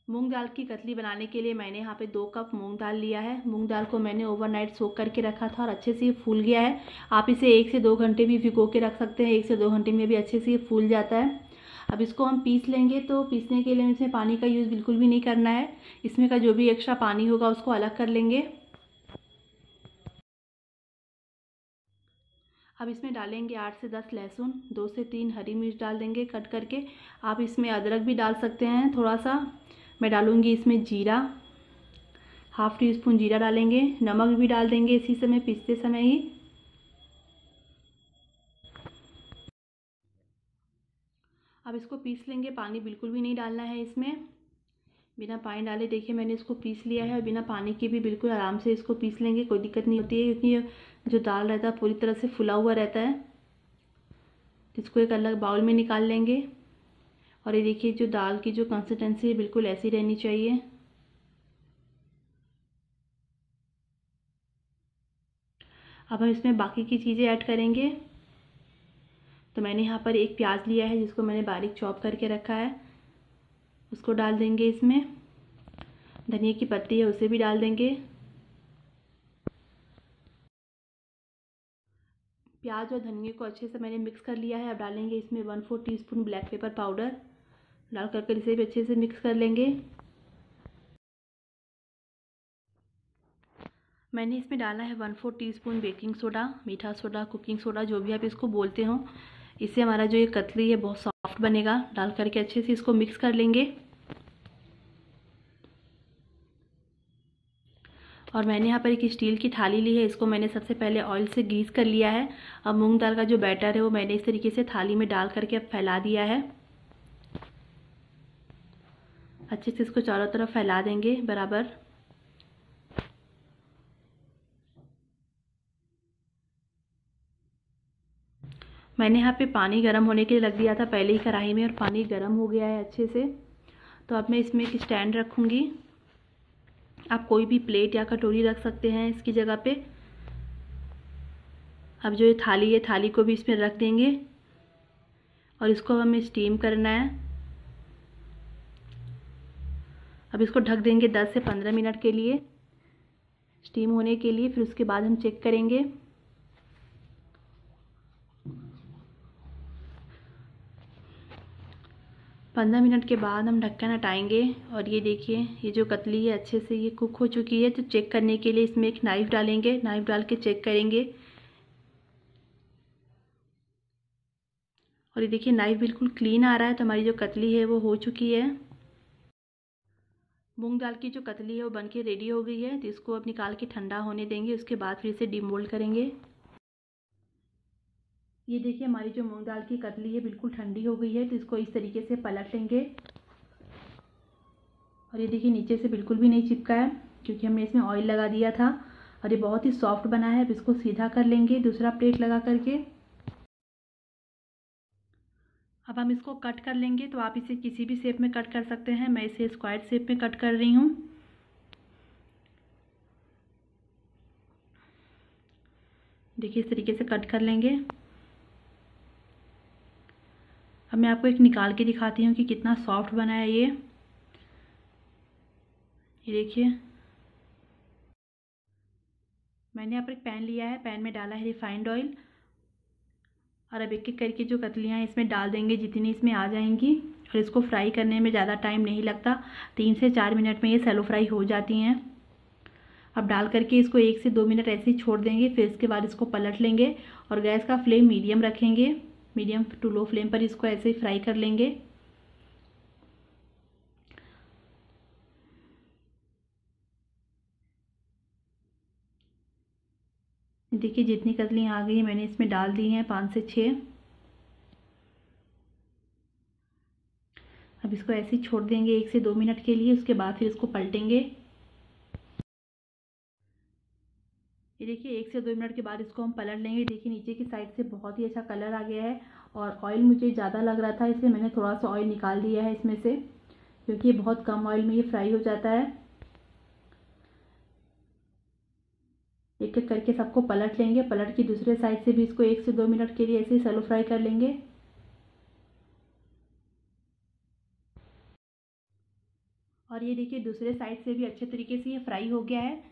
मूंग दाल की कतली बनाने के लिए मैंने यहाँ पे 2 कप मूंग दाल लिया है। मूंग दाल को मैंने ओवरनाइट सोक करके रखा था और अच्छे से ये फूल गया है। आप इसे 1 से 2 घंटे भी भिगो के रख सकते हैं। 1 से 2 घंटे में भी अच्छे से ये फूल जाता है। अब इसको हम पीस लेंगे। तो पीसने के लिए इसमें पानी का यूज़ बिल्कुल भी नहीं करना है। इसमें का जो भी एक्स्ट्रा पानी होगा उसको अलग कर लेंगे। अब इसमें डालेंगे 8 से 10 लहसुन, 2 से 3 हरी मिर्च डाल देंगे कट करके। आप इसमें अदरक भी डाल सकते हैं थोड़ा सा। मैं डालूंगी इसमें जीरा, हाफ टी स्पून जीरा डालेंगे। नमक भी डाल देंगे इसी समय, पीसते समय ही। अब इसको पीस लेंगे, पानी बिल्कुल भी नहीं डालना है इसमें। बिना पानी डाले देखिए मैंने इसको पीस लिया है और बिना पानी के भी बिल्कुल आराम से इसको पीस लेंगे, कोई दिक्कत नहीं होती है क्योंकि जो दाल रहता है पूरी तरह से फुला हुआ रहता है। इसको एक अलग बाउल में निकाल लेंगे। और ये देखिए जो दाल की जो कंसिस्टेंसी है बिल्कुल ऐसी रहनी चाहिए। अब हम इसमें बाकी की चीज़ें ऐड करेंगे। तो मैंने यहाँ पर एक प्याज लिया है जिसको मैंने बारीक चॉप करके रखा है, उसको डाल देंगे इसमें। धनिया की पत्ती है उसे भी डाल देंगे। प्याज और धनिया को अच्छे से मैंने मिक्स कर लिया है। अब डालेंगे इसमें 1/4 टीस्पून ब्लैक पेपर पाउडर। डाल करके इसे भी अच्छे से मिक्स कर लेंगे। मैंने इसमें डाला है 1/4 टीस्पून बेकिंग सोडा, मीठा सोडा, कुकिंग सोडा, जो भी आप इसको बोलते हो। इससे हमारा जो ये कतली है बहुत सॉफ्ट बनेगा। डाल करके अच्छे से इसको मिक्स कर लेंगे। और मैंने यहाँ पर एक स्टील की थाली ली है, इसको मैंने सबसे पहले ऑयल से ग्रीस कर लिया है। अब मूंग दाल का जो बैटर है वो मैंने इस तरीके से थाली में डाल करके अब फैला दिया है। अच्छे से इसको चारों तरफ फैला देंगे बराबर। मैंने यहाँ पे पानी गर्म होने के लिए रख दिया था पहले ही कढ़ाई में और पानी गर्म हो गया है अच्छे से। तो अब मैं इसमें एक स्टैंड रखूँगी। आप कोई भी प्लेट या कटोरी रख सकते हैं इसकी जगह पे। अब जो ये थाली है थाली को भी इसमें रख देंगे और इसको हमें स्टीम करना है। अब इसको ढक देंगे 10 से 15 मिनट के लिए स्टीम होने के लिए। फिर उसके बाद हम चेक करेंगे। 15 मिनट के बाद हम ढक्कन हटाएंगे और ये देखिए ये जो कतली है अच्छे से ये कुक हो चुकी है। तो चेक करने के लिए इसमें एक नाइफ़ डालेंगे, नाइफ़ डाल के चेक करेंगे। और ये देखिए नाइफ़ बिल्कुल क्लीन आ रहा है। तो हमारी जो कतली है वो हो चुकी है। मूंग दाल की जो कतली है वो बन के रेडी हो गई है। तो इसको अब निकाल के ठंडा होने देंगे, उसके बाद फिर इसे डिमोल्ड करेंगे। ये देखिए हमारी जो मूंग दाल की कतली है बिल्कुल ठंडी हो गई है। तो इसको इस तरीके से पलट लेंगे और ये देखिए नीचे से बिल्कुल भी नहीं चिपका है क्योंकि हमने इसमें ऑयल लगा दिया था। और ये बहुत ही सॉफ्ट बना है। अब इसको सीधा कर लेंगे दूसरा प्लेट लगा करके। अब हम इसको कट कर लेंगे। तो आप इसे किसी भी शेप में कट कर सकते हैं। मैं इसे स्क्वायर शेप में कट कर रही हूँ। देखिए इस तरीके से कट कर लेंगे। अब मैं आपको एक निकाल के दिखाती हूँ कि कितना सॉफ्ट बना है ये देखिए। मैंने यहाँ पर एक पैन लिया है, पैन में डाला है रिफाइंड ऑयल। और अब एक एक करके जो कतलियाँ हैं इसमें डाल देंगे जितनी इसमें आ जाएंगी। और इसको फ्राई करने में ज़्यादा टाइम नहीं लगता, 3 से 4 मिनट में ये सैलो फ्राई हो जाती हैं। अब डाल करके इसको 1 से 2 मिनट ऐसे ही छोड़ देंगे। फिर इसके बाद इसको पलट लेंगे और गैस का फ्लेम मीडियम रखेंगे। मीडियम टू लो फ्लेम पर इसको ऐसे ही फ्राई कर लेंगे। देखिए जितनी कतलियाँ आ गई हैं मैंने इसमें डाल दी हैं 5 से 6। अब इसको ऐसे ही छोड़ देंगे 1 से 2 मिनट के लिए, उसके बाद फिर इसको पलटेंगे। ये देखिए 1 से 2 मिनट के बाद इसको हम पलट लेंगे। देखिए नीचे की साइड से बहुत ही अच्छा कलर आ गया है और ऑयल मुझे ज़्यादा लग रहा था इसलिए मैंने थोड़ा सा ऑयल निकाल दिया है इसमें से, क्योंकि ये बहुत कम ऑयल में ये फ्राई हो जाता है। एक एक करके सबको पलट लेंगे। पलट के दूसरे साइड से भी इसको 1 से 2 मिनट के लिए ऐसे ही सैलो फ्राई कर लेंगे। और ये देखिए दूसरे साइड से भी अच्छे तरीके से ये फ्राई हो गया है।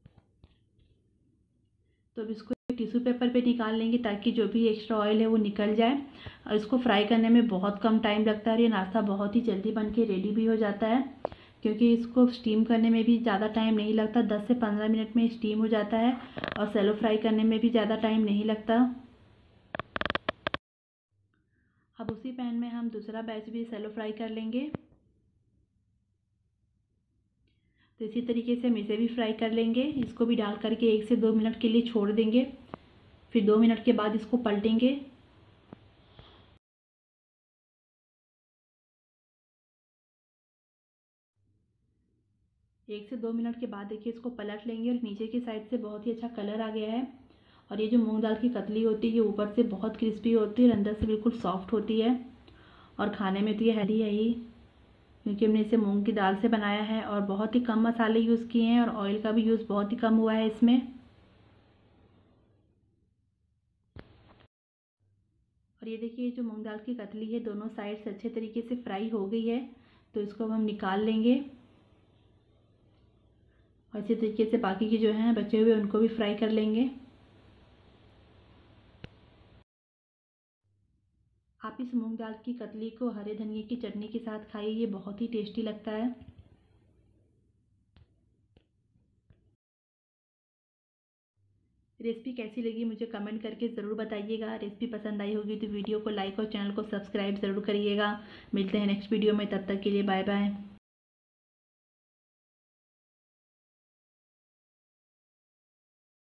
तो अब इसको टिश्यू पेपर पे निकाल लेंगे ताकि जो भी एक्स्ट्रा ऑयल है वो निकल जाए। और इसको फ्राई करने में बहुत कम टाइम लगता है और ये नाश्ता बहुत ही जल्दी बन के रेडी भी हो जाता है, क्योंकि इसको स्टीम करने में भी ज़्यादा टाइम नहीं लगता। 10 से 15 मिनट में स्टीम हो जाता है और सैलो फ्राई करने में भी ज़्यादा टाइम नहीं लगता। अब उसी पैन में हम दूसरा बैच भी सैलो फ्राई कर लेंगे। तो इसी तरीके से हम इसे भी फ्राई कर लेंगे। इसको भी डाल करके 1 से 2 मिनट के लिए छोड़ देंगे, फिर 2 मिनट के बाद इसको पलटेंगे। 1 से 2 मिनट के बाद देखिए इसको पलट लेंगे और नीचे की साइड से बहुत ही अच्छा कलर आ गया है। और ये जो मूंग दाल की कतली होती है ये ऊपर से बहुत क्रिस्पी होती है और अंदर से बिल्कुल सॉफ्ट होती है। और खाने में तो ये हेल्दी है ही, क्योंकि हमने इसे मूंग की दाल से बनाया है और बहुत ही कम मसाले यूज़ किए हैं और ऑयल का भी यूज़ बहुत ही कम हुआ है इसमें। और ये देखिए जो मूंग दाल की कतली है दोनों साइड से अच्छे तरीके से फ्राई हो गई है। तो इसको अब हम निकाल लेंगे और इसी तरीके से बाकी के जो हैं बचे हुए उनको भी फ्राई कर लेंगे। आप इस मूंग दाल की कतली को हरे धनिए की चटनी के साथ खाइए, ये बहुत ही टेस्टी लगता है। रेसिपी कैसी लगी मुझे कमेंट करके ज़रूर बताइएगा। रेसिपी पसंद आई होगी तो वीडियो को लाइक और चैनल को सब्सक्राइब ज़रूर करिएगा। मिलते हैं नेक्स्ट वीडियो में, तब तक के लिए बाय बाय।